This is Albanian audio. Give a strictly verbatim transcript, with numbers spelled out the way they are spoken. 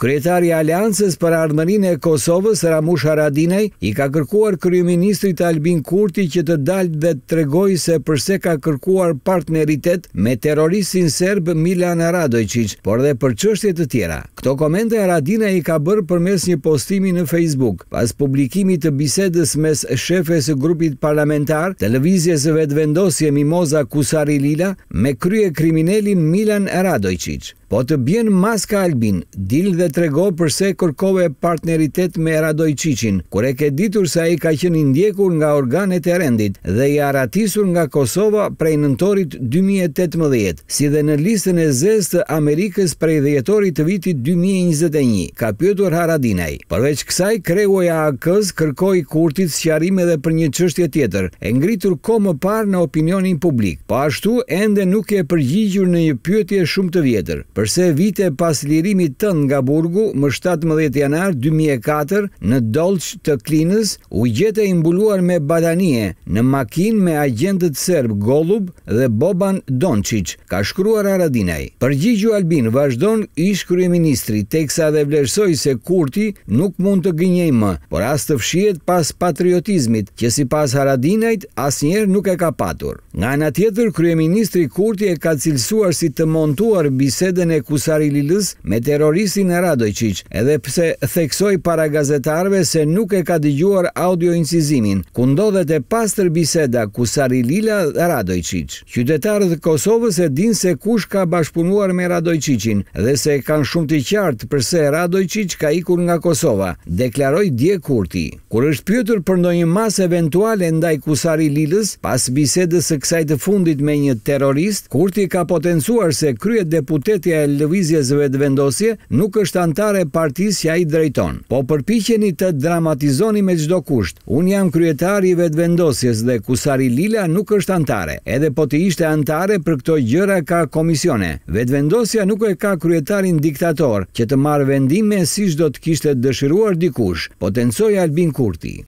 Kryetari i Aleancës për Ardhmërinë e Kosovës, Ramush Haradinaj, i ka kërkuar kryeministrit Albin Kurti që të dalë dhe të tregojë se pse ka kërkuar partneritet me terroristin serb Milan Radojčić, por dhe për çështje të tjera. Këto komente Haradinaj i ka bërë përmes një postimi në Facebook, pas publikimit të bisedës mes shefes së grupit parlamentar, televizjes së vetëvendosje Mimoza Kusari Lila me krye kriminalin Milan Radojčić. Po të bjen maska Albin, dil dhe trego përse kërkove partneritet me Radojčićin, kur e ke ditur se ai ka qenë i ndjekur nga organet e rendit dhe i aratisur nga Kosova prej nëntorit dy mijë e tetëmbëdhjetë, si dhe në listën e zezë të Amerikës prej dhjetorit të vitit dy mijë e njëzet e një, ka pyetur Haradinaj. Përveç kësaj, kreu i A A K-s kërkoi Kurtit sqarim edhe për një çështje tjetër, e ngritur kohë më parë në opinionin publik. Po ashtu ende nuk e përgjigjur në një pyetje shumë të vjetër. Përse vite pas lirimit tënd nga burgu, më shtatëmbëdhjetë janar dy mijë e katër, në Dolç të Klinës, u gjete i mbuluar me badanie në makinë me agentët serb Golub dhe Boban Dončić, ka shkruar Haradinaj. Përgjigju Albin vazhdon ish kryeministri, teksa dhe vlerësoi se Kurti nuk mund të gënjej më, por as të fshihet pas patriotizmit, që sipas Haradinajt asnjëherë nuk e ka patur. Nga ana tjetër, kryeministri Kurti e ka cilësuar si të montuar bisedën e Kusari Lilës me terroristin Radojčić, edhe pse theksoi para gazetarëve se nuk e ka dëgjuar audio incizimin, ku ndodhet e pastër biseda Kusari Lila dhe Radojčić. Qytetarët e Kosovës e dinë se kush ka bashkëpunuar me Radojčićin dhe se kanë shumë të qartë përse Radojčić ka ikur nga Kosova, deklaroi dje Kurti. Kur është pyetur për ndonjë masë eventuale ndaj Kusari Lilës pas bisedës së kësaj të fundit me një terrorist, Kurti ka potencuar se krye deputetja e lëvizjes së vetëvendosje nuk është antare e partisë që ai drejton. Po përpiqeni të dramatizoni me çdo kusht. Unë jam kryetari i vetëvendosjes dhe Kusari Lila nuk është antare. Edhe po të ishte antare, për këto gjëra ka komisione. Vetëvendosja nuk e ka kryetarin diktator që të marrë vendime siç do të kishte dëshiruar dikush, potencoi Albin Kurti.